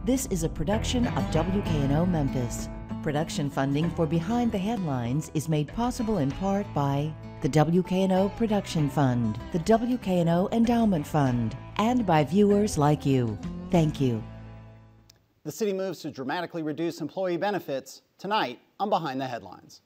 This is a production of WKNO Memphis. Production funding for Behind the Headlines is made possible in part by the WKNO Production Fund, the WKNO Endowment Fund, and by viewers like you. Thank you. The city moves to dramatically reduce employee benefits tonight on Behind the Headlines.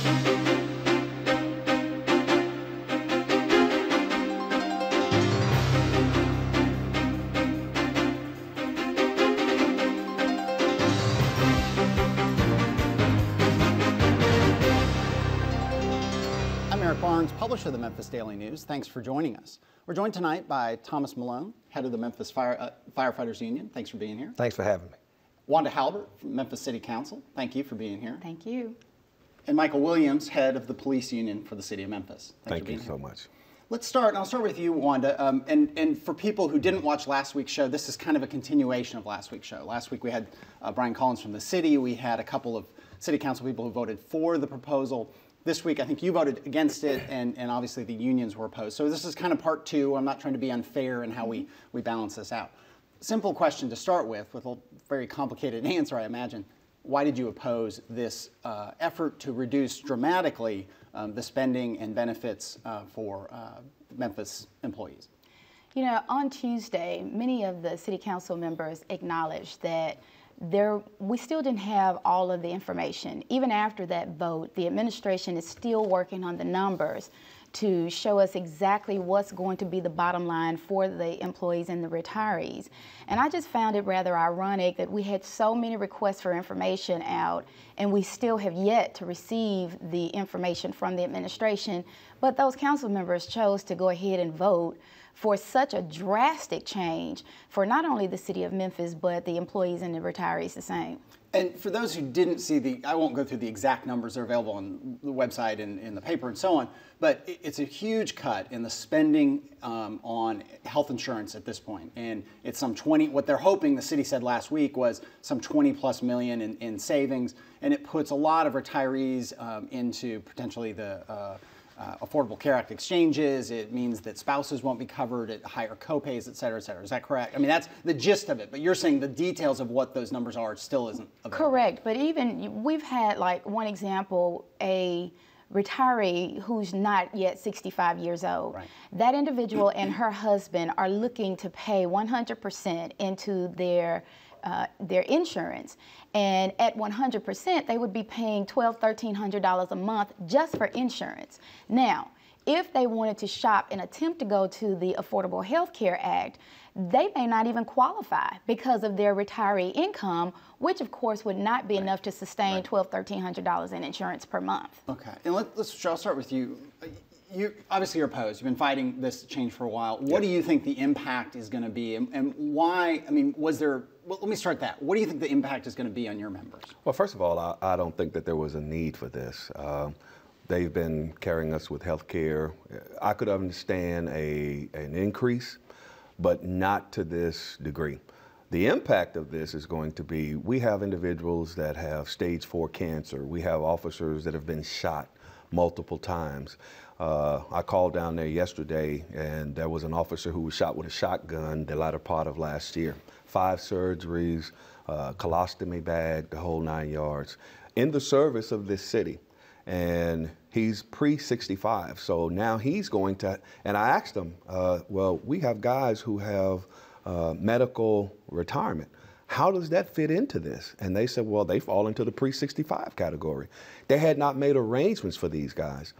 Barnes, publisher of the Memphis Daily News. Thanks for joining us. We're joined tonight by Thomas Malone, head of the Memphis Firefighters Union. Thanks for being here. Thanks for having me. Wanda Halbert from Memphis City Council. Thank you for being here. Thank you. And Michael Williams, head of the Police Union for the City of Memphis. Thank you so much. Let's start, and I'll start with you, Wanda. And for people who didn't watch last week's show, this is kind of a continuation of last week's show. Last week we had Brian Collins from the city. We had a couple of City Council people who voted for the proposal. This week, I think you voted against it, and obviously the unions were opposed. So this is kind of part two. I'm not trying to be unfair in how we balance this out. Simple question to start with a very complicated answer, I imagine. Why did you oppose this effort to reduce dramatically the spending and benefits for Memphis employees? You know, on Tuesday, many of the City Council members acknowledged that we still didn't have all of the information. Even after that vote, the administration is still working on the numbers to show us exactly what's going to be the bottom line for the employees and the retirees. And I just found it rather ironic that we had so many requests for information out, and we still have yet to receive the information from the administration, but those council members chose to go ahead and vote for such a drastic change for not only the city of Memphis, but the employees and the retirees the same. And for those who didn't see I won't go through the exact numbers. They're available on the website and in the paper and so on, but it's a huge cut in the spending on health insurance at this point. And it's some 20, what they're hoping, the city said last week, was some 20+ million in savings. And it puts a lot of retirees into potentially the Affordable Care Act exchanges. It means that spouses won't be covered at higher copays, et cetera, et cetera. Is that correct? I mean, that's the gist of it, but you're saying the details of what those numbers are still isn't available. Correct, but even we've had, like, one example, a retiree who's not yet 65 years old. Right. That individual and her husband are looking to pay 100% into their insurance. And at 100%, they would be paying $1,200, $1,300 a month just for insurance. Now, if they wanted to shop and attempt to go to the Affordable Health Care Act, they may not even qualify because of their retiree income, which of course would not be enough to sustain $1,200, $1,300 in insurance per month. Okay, and I'll start with you. Obviously you're opposed. You've been fighting this change for a while. What do you think the impact is going to be, and why? I mean, well, let me start that. What do you think the impact is going to be on your members? Well, first of all, I don't think that there was a need for this. They've been carrying us with health care. I could understand an increase, but not to this degree. The impact of this is going to be, we have individuals that have stage 4 cancer. We have officers that have been shot multiple times. I called down there yesterday, and there was an officer who was shot with a shotgun the latter part of last year. 5 surgeries, colostomy bag, the whole 9 yards, in the service of this city. And he's pre-65, so now he's going to, and I asked him, well, we have guys who have medical retirement. How does that fit into this? And they said, well, they fall into the pre-65 category. They had not made arrangements for these guys.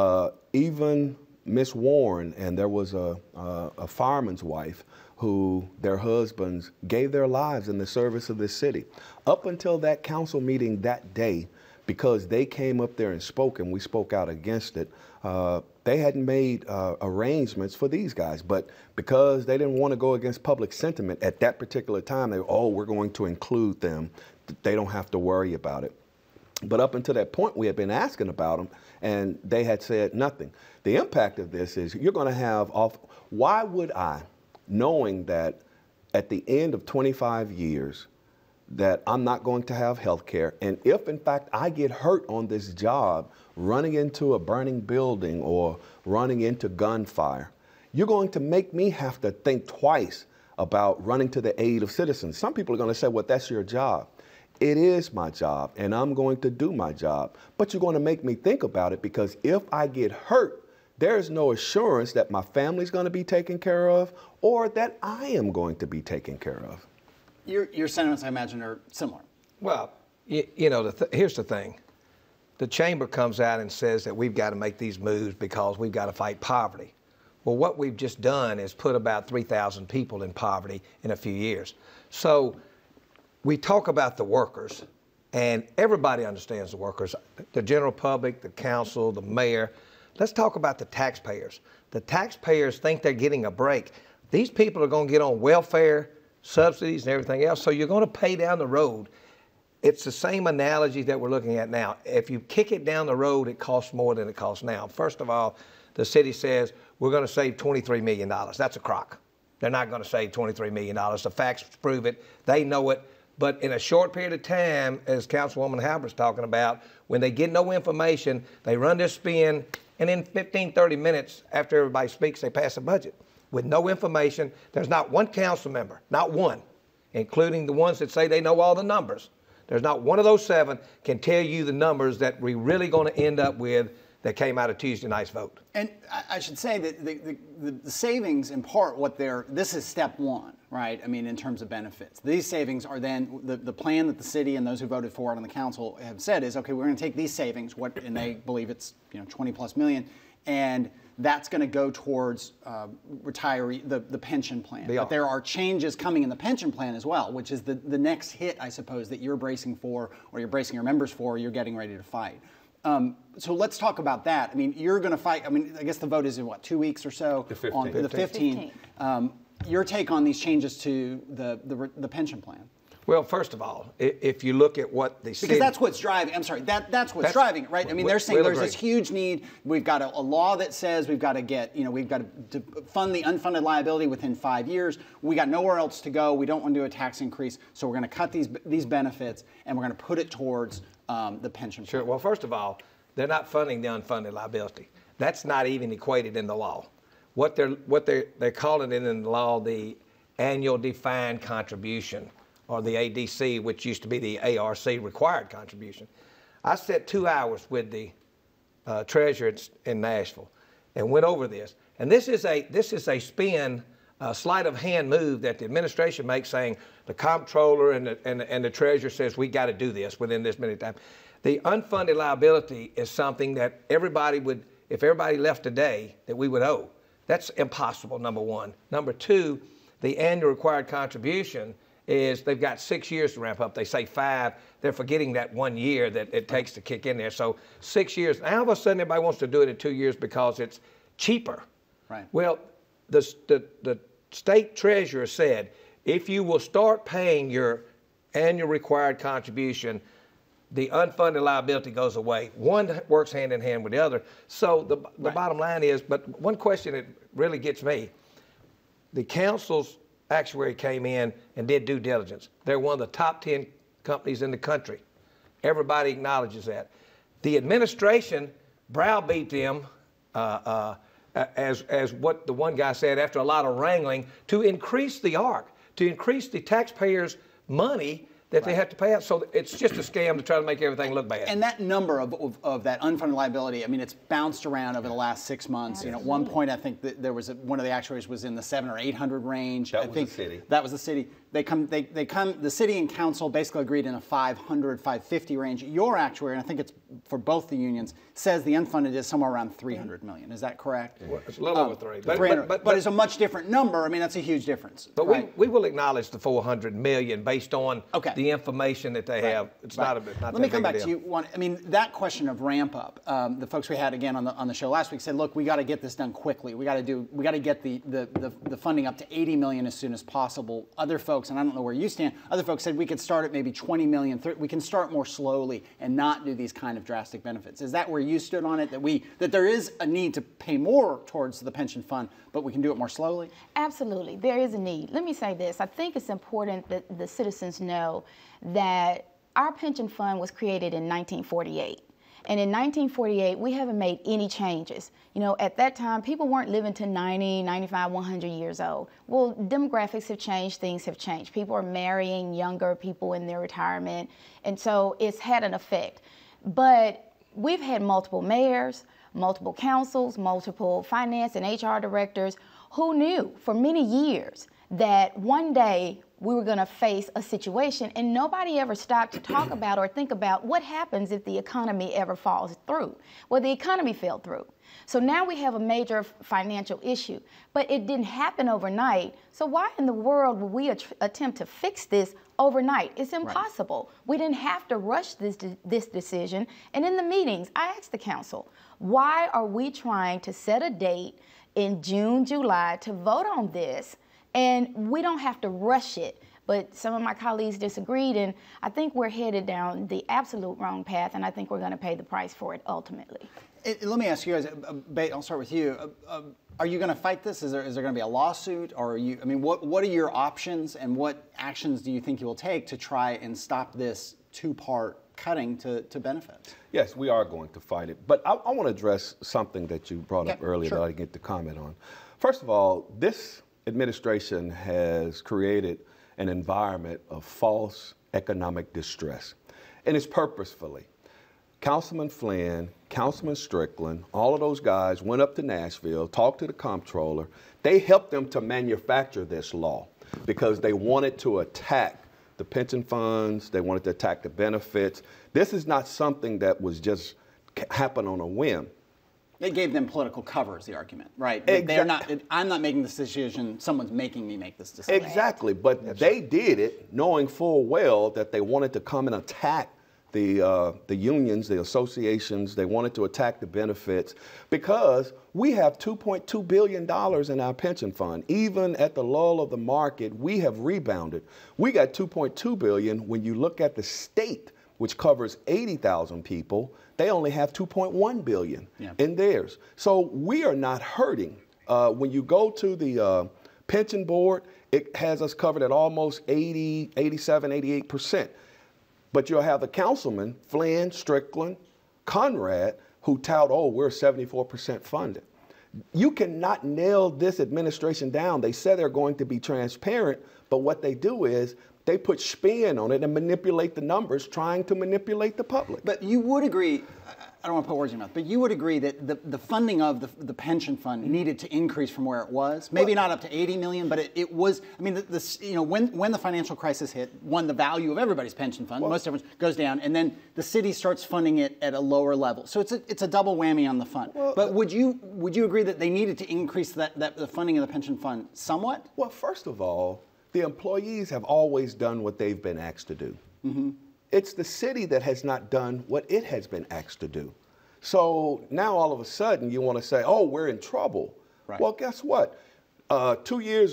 Even Miss Warren, and there was a fireman's wife who their husbands gave their lives in the service of this city. Up until that council meeting that day, because they came up there and spoke, and we spoke out against it, they hadn't made arrangements for these guys. But because they didn't want to go against public sentiment at that particular time, they were, oh, we're going to include them. They don't have to worry about it. But up until that point, we had been asking about them, and they had said nothing. The impact of this is you're going to have why would I, knowing that at the end of 25 years, that I'm not going to have health care, and if in fact I get hurt on this job, running into a burning building or running into gunfire, you're going to make me have to think twice about running to the aid of citizens. Some people are going to say, well, that's your job. It is my job, and I'm going to do my job. But you're going to make me think about it, because if I get hurt, there's no assurance that my family's going to be taken care of or that I am going to be taken care of. Your sentiments, I imagine, are similar. Well, you know, here's the thing. The chamber comes out and says that we've got to make these moves because we've got to fight poverty. Well, what we've just done is put about 3,000 people in poverty in a few years. So we talk about the workers, and everybody understands the workers, the general public, the council, the mayor. Let's talk about the taxpayers. The taxpayers think they're getting a break. These people are going to get on welfare, subsidies, and everything else, so you're going to pay down the road. It's the same analogy that we're looking at now. If you kick it down the road, it costs more than it costs now. First of all, the city says we're going to save $23 million. That's a crock. They're not going to save $23 million. The facts prove it. They know it. But in a short period of time, as Councilwoman Halbert's talking about, when they get no information, they run their spin, and in 15, 30 minutes after everybody speaks, they pass a budget. With no information, there's not one council member, not one, including the ones that say they know all the numbers. There's not one of those 7 can tell you the numbers that we're really going to end up with that came out of Tuesday night's vote. And I should say that the savings, in part, this is step one, right? I mean, in terms of benefits. These savings are then, the plan that the city and those who voted for it on the council have said is, okay, we're going to take these savings, and they believe it's 20+ million, and that's going to go towards the pension plan. But there are changes coming in the pension plan as well, which is the next hit, I suppose, that you're bracing for, or you're bracing your members for, or you're getting ready to fight. So let's talk about that. I mean, you're going to fight. I mean, I guess the vote is in what, 2 weeks or so? The 15th. On the 15th. Your take on these changes to the pension plan? Well, first of all, if you look at what they said, because that's what's driving. I'm sorry, that's what's driving it, right? I mean, they're saying there's this huge need. We've got a law that says we've got to get, we've got to fund the unfunded liability within 5 years. We got nowhere else to go. We don't want to do a tax increase, so we're going to cut these benefits and we're going to put it towards the pension plan. Sure. Well, first of all, they're not funding the unfunded liability. That's not even equated in the law. What they're calling it in the law the annual defined contribution, or the ADC, which used to be the ARC required contribution. I spent 2 hours with the treasurer in Nashville and went over this. And this is a spin, sleight of hand move that the administration makes, saying the comptroller and the treasurer says we got to do this within this many time. The unfunded liability is something that everybody would, if everybody left today, that we would owe. That's impossible, number one. Number two, the annual required contribution is they've got 6 years to ramp up. They say 5. They're forgetting that 1 year that it takes to kick in there. So 6 years. Now all of a sudden everybody wants to do it in 2 years because it's cheaper. Right. Well, the state treasurer said, if you will start paying your annual required contribution, the unfunded liability goes away. One works hand in hand with the other. So the bottom line is, but one question that really gets me, the council's actuary came in and did due diligence. They're one of the top 10 companies in the country. Everybody acknowledges that. The administration browbeat them, as what the one guy said, after a lot of wrangling, to increase the ARC, to increase the taxpayers' money that they have to pay out. So it's just a scam to try to make everything look bad. And that number of that unfunded liability, I mean, it's bounced around over the last 6 months. At one point, I think that there was one of the actuaries was in the 700 or 800 range. That was the city. That was the city. The city and council basically agreed in a 500, 550 range. Your actuary, and I think it's for both the unions, says the unfunded is somewhere around 300 million. Is that correct? Well, it's a little over 3. But it's a much different number. I mean, that's a huge difference. But we will acknowledge the 400 million based on the information that they have. It's not Let me come back to you. I mean, that question of ramp up. The folks we had again on the show last week said, look, we got to get this done quickly. We got to get the funding up to 80 million as soon as possible. Other folks, and I don't know where you stand, other folks said we could start at maybe 20 million. We can start more slowly and not do these kind of drastic benefits. Is that where you stood on it? That there is a need to pay more towards the pension fund, but we can do it more slowly? Absolutely, there is a need. Let me say this. I think it's important that the citizens know that our pension fund was created in 1948. And in 1948, we haven't made any changes. You know, at that time, people weren't living to 90, 95, 100 years old. Well, demographics have changed, things have changed. People are marrying younger people in their retirement, and so it's had an effect. But we've had multiple mayors, multiple councils, multiple finance and HR directors who knew for many years that one day we were going to face a situation, and nobody ever stopped to talk about or think about what happens if the economy ever falls through. Well, the economy fell through. So now we have a major financial issue, but it didn't happen overnight. So why in the world would we attempt to fix this overnight? It's impossible. Right. We didn't have to rush this decision. And in the meetings, I asked the council, why are we trying to set a date in June, July to vote on this? And we don't have to rush it. But some of my colleagues disagreed, and I think we're headed down the absolute wrong path, and I think we're going to pay the price for it ultimately. Let me ask you guys, Bate, I'll start with you. Are you going to fight this? Is there going to be a lawsuit? Or are you, I mean, what are your options, and what actions do you think you will take to try and stop this two-part cutting to benefit? Yes, we are going to fight it. But I want to address something that you brought up earlier that I didn't get to comment on. First of all, this administration has created an environment of false economic distress, and it's purposefully. Councilman Flynn, Councilman Strickland, all of those guys went up to Nashville, talked to the comptroller. They helped them to manufacture this law because they wanted to attack the pension funds, they wanted to attack the benefits. This is not something that was just happen on a whim. It gave them political cover, is the argument, right? They're not. I'm not making this decision. Someone's making me make this decision. Exactly, but they did it knowing full well that they wanted to come and attack the unions, the associations. They wanted to attack the benefits because we have $2.2 billion in our pension fund. Even at the lull of the market, we have rebounded. We got $2.2 billion. When you look at the state, which covers 80,000 people, they only have $2.1 billion in theirs. So we are not hurting. When you go to the pension board, it has us covered at almost 80, 87, 88%. But you'll have the councilman, Flynn, Strickland, Conrad, who tout, oh, we're 74% funded. You cannot nail this administration down. They said they're going to be transparent, but what they do is they put spin on it and manipulate the numbers, trying to manipulate the public. But you would agree, I don't want to put words in your mouth, but you would agree that the funding of the pension fund needed to increase from where it was? Maybe not up to 80 million, but it was, I mean, you know, when the financial crisis hit, the value of everybody's pension fund, most everyone goes down, and then the city starts funding it at a lower level. So it's a double whammy on the fund. Well, but would you agree that they needed to increase the funding of the pension fund somewhat? Well, first of all, the employees have always done what they've been asked to do. Mm-hmm. It's the city that has not done what it has been asked to do. So now all of a sudden you want to say, oh, we're in trouble. Right. Well, guess what? 3 years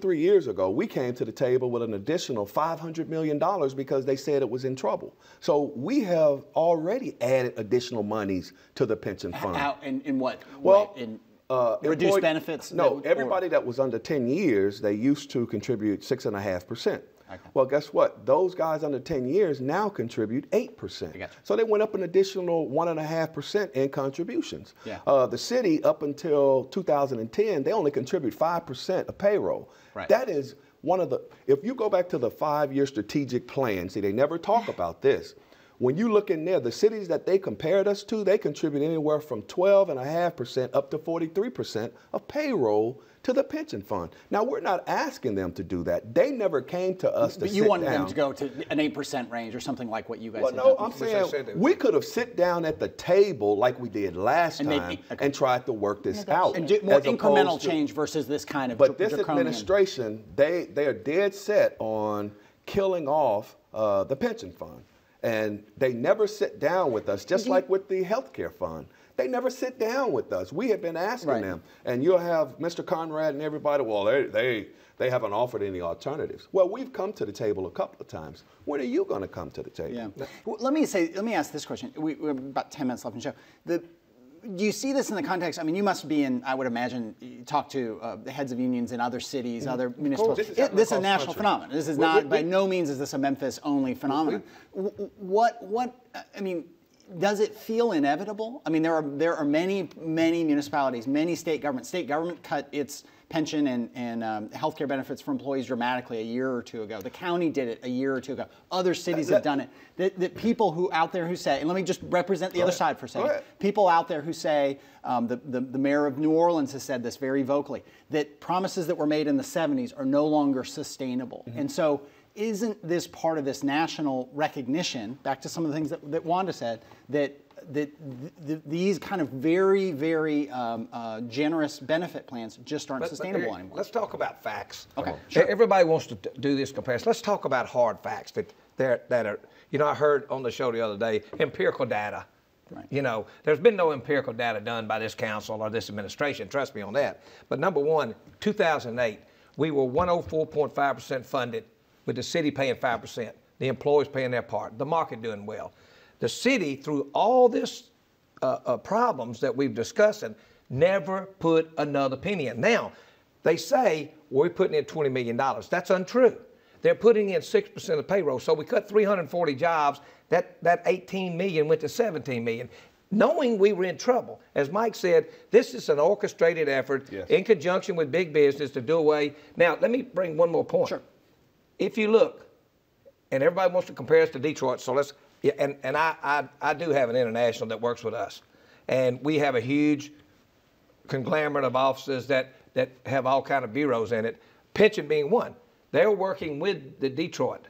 ago, we came to the table with an additional $500 million because they said it was in trouble. So we have already added additional monies to the pension fund. How, in what? Well, reduced benefits? No, everybody that was under 10 years, they used to contribute 6.5%. Okay. Well, guess what? Those guys under 10 years now contribute 8%. So they went up an additional 1.5% in contributions. Yeah. The city, up until 2010, they only contribute 5% of payroll. Right. That is one of the, if you go back to the 5-year strategic plan, see, they never talk about this. When you look in there, the cities that they compared us to, they contribute anywhere from 12.5% up to 43% of payroll to the pension fund. Now, we're not asking them to do that. They never came to us to sit down. But you wanted them to go to an 8% range or something like what you guys did. Well, no, I'm saying we could have sit down at the table like we did last time and tried to work this out. And do more incremental change versus this kind of But this administration, they are dead set on killing off the pension fund. And they never sit down with us, just like with the health care fund. They never sit down with us. We have been asking them. And you'll have Mr. Conrad and everybody, well, they haven't offered any alternatives. Well, we've come to the table a couple of times. When are you going to come to the table? Yeah. Well, let me ask this question. We have about 10 minutes left in the show. Do you see this in the context? I mean, you must be in, I would imagine, you talk to the heads of unions in other cities, other municipalities. This is a national phenomenon. This is not, by no means is this a Memphis-only phenomenon. I mean, does it feel inevitable? I mean, there are many municipalities, many state government. State government cut its pension and healthcare benefits for employees dramatically a year or two ago. The county did it a year or two ago. Other cities have done it. The people who out there who say, and let me just represent the other side for a second. People out there who say, the mayor of New Orleans has said this very vocally, that promises that were made in the 70s are no longer sustainable. And so, isn't this part of this national recognition, back to some of the things that Wanda said, that these kind of very, very generous benefit plans just aren't sustainable anymore? Let's talk about facts. Okay, sure. Everybody wants to do this comparison. Let's talk about hard facts that are, you know, I heard on the show the other day, empirical data. Right. You know, there's been no empirical data done by this council or this administration, trust me on that. But number one, 2008, we were 104.5% funded, with the city paying 5%, the employees paying their part, the market doing well. The city, through all this problems that we've discussed, never put another penny in. Now, they say, well, we're putting in $20 million. That's untrue. They're putting in 6% of payroll. So we cut 340 jobs. That 18 million went to 17 million. Knowing we were in trouble. As Mike said, this is an orchestrated effort in conjunction with big business to do away. Now, let me bring one more point. Sure. If you look, and everybody wants to compare us to Detroit, so let's, and I do have an international that works with us. And we have a huge conglomerate of offices that have all kind of bureaus in it, pension being one. They're working with the Detroit.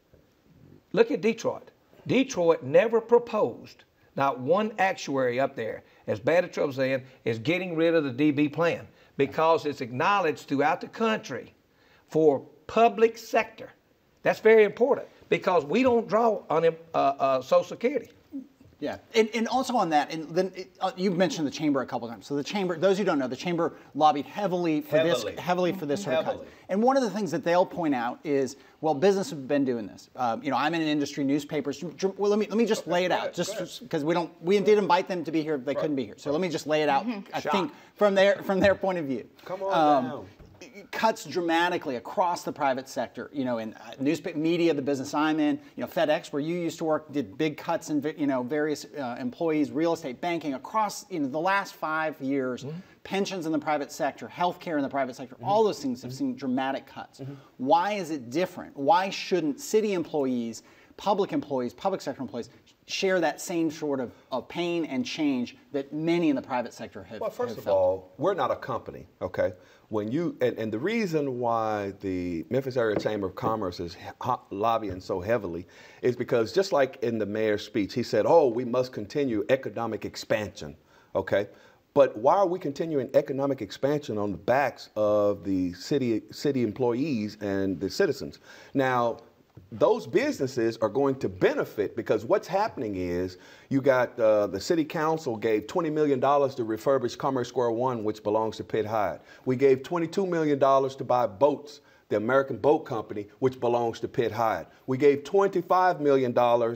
Look at Detroit. Detroit never proposed, not one actuary up there, as bad a trouble as in, is getting rid of the DB plan, because it's acknowledged throughout the country for public sector. That's very important, because we don't draw on Social Security. Yeah, and also on that, and then you've mentioned the chamber a couple of times. So the chamber, those who don't know, the chamber lobbied heavily for this sort of cut. And one of the things that they'll point out is, well, business have been doing this. You know, I'm in an industry, newspapers. Well, let me just lay it out, just because we did invite them to be here, they couldn't be here. So let me just lay it out. I think from their point of view. Come on down. Cuts dramatically across the private sector. You know, in newspaper, media, the business I'm in, you know, FedEx, where you used to work, did big cuts in, you know, various employees, real estate, banking, across, you know, the last 5 years, pensions in the private sector, healthcare in the private sector, all those things have seen dramatic cuts. Why is it different? Why shouldn't city employees, public sector employees, share that same sort of pain and change that many in the private sector have? Well, first of felt? all, we're not a company, okay? When you and the reason why the Memphis Area Chamber of Commerce is lobbying so heavily is because, just like in the mayor's speech, he said, "Oh, we must continue economic expansion," okay? But why are we continuing economic expansion on the backs of the city employees and the citizens? Now, those businesses are going to benefit, because what's happening is you got the city council gave $20 million to refurbish Commerce Square 1, which belongs to Pitt Hyde. We gave $22 million to buy boats, the American Boat Company, which belongs to Pitt Hyde. We gave $25 million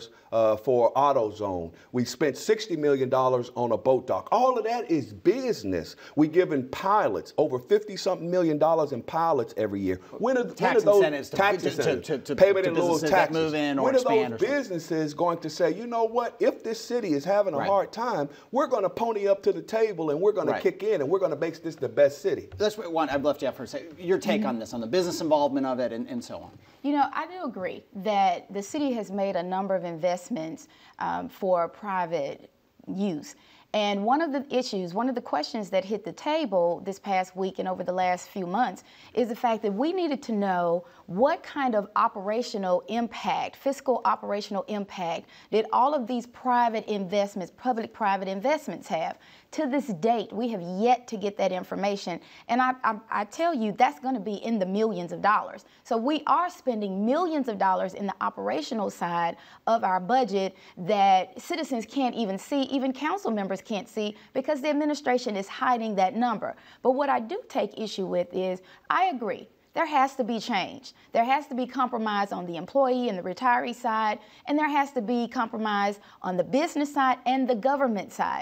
for AutoZone. We spent $60 million on a boat dock. All of that is business. We're giving pilots over $50-something million in pilots every year. When are tax those incentives to payment in lieu of taxes? Move in or when expand are those businesses going to say, you know what, if this city is having a hard time, we're going to pony up to the table and we're going to kick in and we're going to make this the best city? That's what I'd love to have for a second. Your take on this, on the business involvement of it and so on. You know, I do agree that the city has made a number of investments for private use. And one of the issues, one of the questions that hit the table this past week and over the last few months is the fact that we needed to know what kind of operational impact, fiscal operational impact, did all of these private investments, public-private investments have. To this date, we have yet to get that information. And I tell you, that's going to be in the millions of dollars. So we are spending millions of dollars in the operational side of our budget that citizens can't even see, even council members can't see, because the administration is hiding that number. But what I do take issue with is, I agree, there has to be change. There has to be compromise on the employee and the retiree side, and there has to be compromise on the business side and the government side.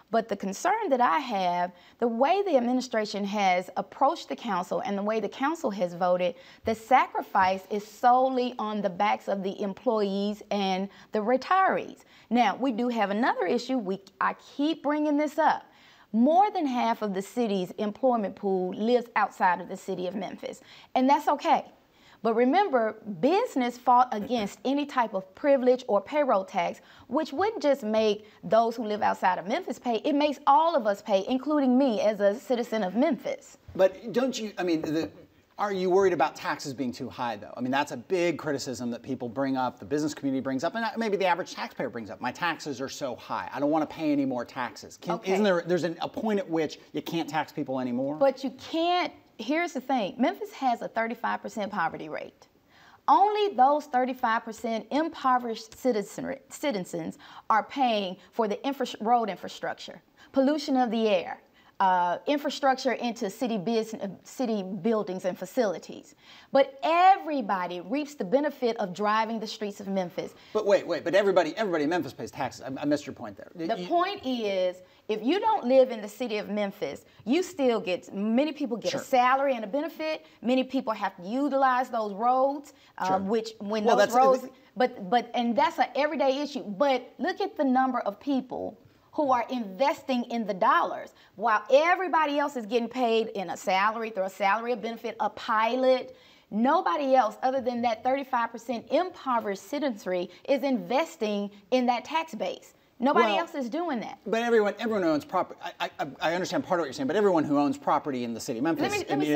But the concern that I have, the way the administration has approached the council and the way the council has voted, the sacrifice is solely on the backs of the employees and the retirees. Now, we do have another issue. I keep bringing this up. More than half of the city's employment pool lives outside of the city of Memphis, and that's okay. But remember, business fought against any type of privilege or payroll tax, which wouldn't just make those who live outside of Memphis pay, it makes all of us pay, including me as a citizen of Memphis. But don't you, I mean, are you worried about taxes being too high, though? I mean, that's a big criticism that people bring up, the business community brings up, and maybe the average taxpayer brings up. My taxes are so high. I don't want to pay any more taxes. Isn't there's a point at which you can't tax people anymore? But you can't. Here's the thing. Memphis has a 35% poverty rate. Only those 35% impoverished citizens are paying for the road infrastructure, pollution of the air, infrastructure into city buildings and facilities. But everybody reaps the benefit of driving the streets of Memphis. But wait, but everybody in Memphis pays taxes. I missed your point there. The point is, if you don't live in the city of Memphis, you still get, many people get a salary and a benefit. Many people have to utilize those roads, which when those roads, and that's an everyday issue. But look at the number of people who are investing in the dollars, while everybody else is getting paid in a salary, through a salary, a benefit, a pilot. Nobody else other than that 35% impoverished citizenry is investing in that tax base. Nobody else is doing that. But everyone owns property. I understand part of what you're saying, but everyone who owns property in the city of Memphis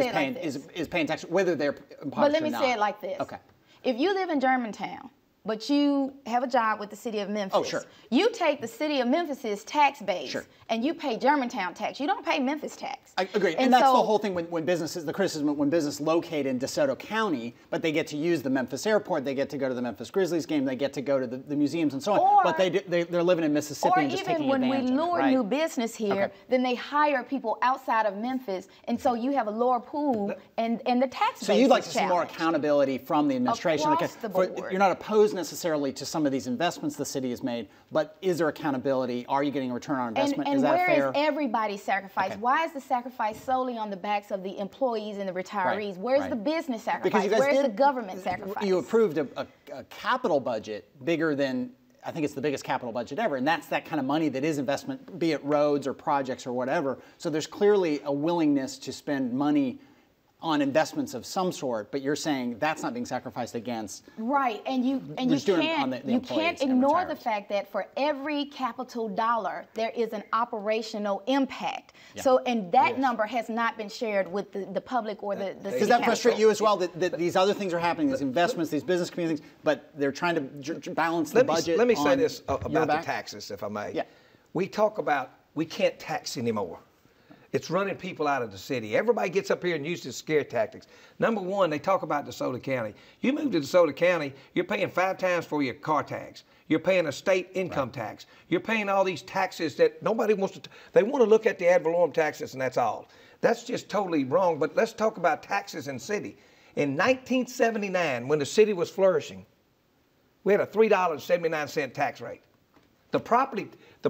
is paying tax, whether they're impoverished or not. But let me say it like this. Okay. If you live in Germantown, but you have a job with the city of Memphis, you take the city of Memphis's tax base and you pay Germantown tax. You don't pay Memphis tax. I agree. And that's the whole thing when businesses, the criticism when business locate in DeSoto County, but they get to use the Memphis airport, they get to go to the Memphis Grizzlies game, they get to go to the museums and so on. But they're living in Mississippi and just taking advantage of it. Or even when we lure new business here, then they hire people outside of Memphis, and so you have a lower pool and the tax base. So you'd like to see more accountability from the administration. Across the board. You're not opposed necessarily to some of these investments the city has made, but is there accountability? Are you getting a return on investment? And is that fair? Where is everybody's sacrifice? Okay. Why is the sacrifice solely on the backs of the employees and the retirees? Where's the business sacrifice? Where's the government sacrifice? You approved a capital budget bigger than, I think it's the biggest capital budget ever, and that's that kind of money that is investment, be it roads or projects or whatever. So there's clearly a willingness to spend money on investments of some sort, but you're saying that's not being sacrificed against. Right, and you can't ignore the fact that for every capital dollar, there is an operational impact. Yeah. So, and that number has not been shared with the public or the city. Does that frustrate you as well, that these other things are happening, these investments, these business communities, but they're trying to balance the budget? Let me say this about the taxes, if I may. Yeah. We talk about we can't tax anymore. It's running people out of the city. Everybody gets up here and uses scare tactics. Number one, they talk about DeSoto County. You move to DeSoto County, you're paying 5 times for your car tax. You're paying a state income tax. You're paying all these taxes that nobody wants to. They want to look at the ad valorem taxes, and that's all. That's just totally wrong. But let's talk about taxes in city. In 1979, when the city was flourishing, we had a $3.79 tax rate. The property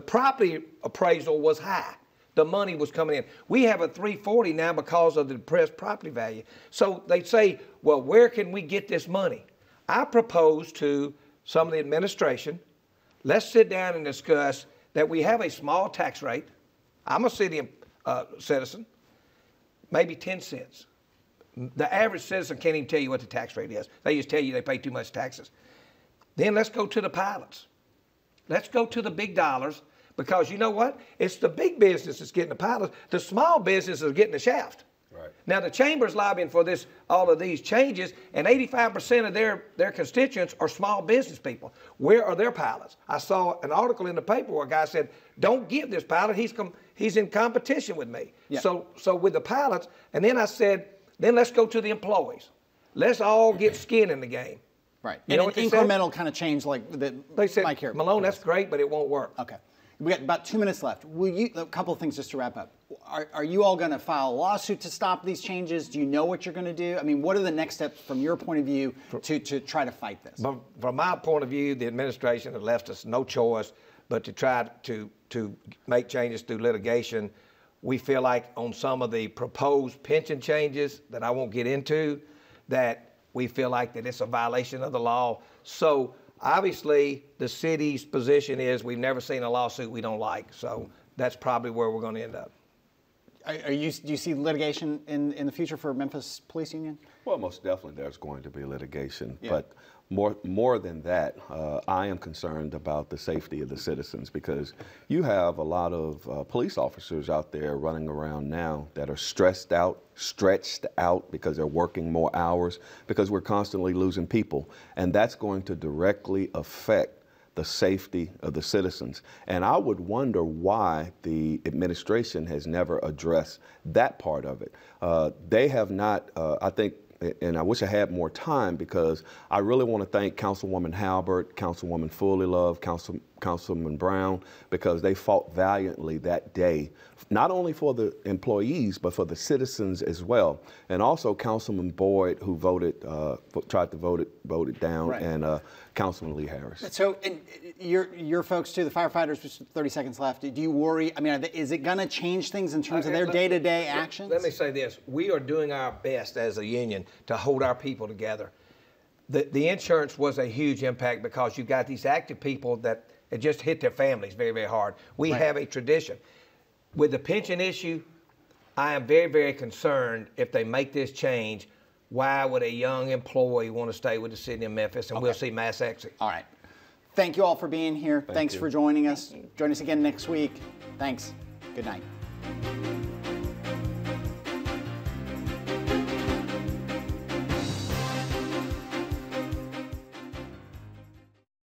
appraisal was high. The money was coming in. We have a $3.40 now because of the depressed property value. So they say, well, where can we get this money? I propose to some of the administration, let's sit down and discuss that we have a small tax rate. I'm a city citizen, maybe 10 cents. The average citizen can't even tell you what the tax rate is. They just tell you they pay too much taxes. Then let's go to the pilots. Let's go to the big dollars. Because you know what? It's the big business that's getting the pilots. The small businesses are getting the shaft. Right. Now, the chamber's lobbying for all of these changes, and 85% of their constituents are small business people. Where are their pilots? I saw an article in the paper where a guy said, don't give this pilot. He's in competition with me. Yeah. So with the pilots, and then I said, then let's go to the employees. Let's all get skin in the game. Right. You know, an incremental kind of change like that. They said, Mike here. Malone, that's great, but it won't work. Okay. We got about 2 minutes left. A couple of things just to wrap up. Are you all going to file a lawsuit to stop these changes? Do you know what you're going to do? I mean, what are the next steps from your point of view to try to fight this? From my point of view, the administration has left us no choice but to try to make changes through litigation, we feel like on some of the proposed pension changes that I won't get into, that we feel like that it's a violation of the law. So obviously the city's position is we've never seen a lawsuit we don't like. So that's probably where we're going to end up. Do you see litigation in the future for Memphis Police Union? Well, most definitely there's going to be litigation, Yeah. but more than that, I am concerned about the safety of the citizens, because you have a lot of police officers out there running around now that are stressed out, stretched out because they're working more hours, because we're constantly losing people, and that's going to directly affect the safety of the citizens. And I would wonder why the administration has never addressed that part of it. They have not, I think, and I wish I had more time, because I really want to thank Councilwoman Halbert, Councilwoman Fullilove, Councilman Brown, because they fought valiantly that day, not only for the employees, but for the citizens as well. And also Councilman Boyd, who tried to vote it down, right. And Councilman Lee Harris. So, and your folks too, the firefighters, just 30 seconds left, do you worry, I mean, is it going to change things in terms of their day-to-day actions? Let me say this. We are doing our best as a union to hold our people together. The insurance was a huge impact, because you've got these active people that it just hit their families very, very hard. We right. have a tradition. With the pension issue, I am very, very concerned if they make this change, why would a young employee want to stay with the city of Memphis? And we'll see mass exit. All right. Thank you all for being here. Thanks for joining us. Thank you. Join us again next week. Thanks. Good night.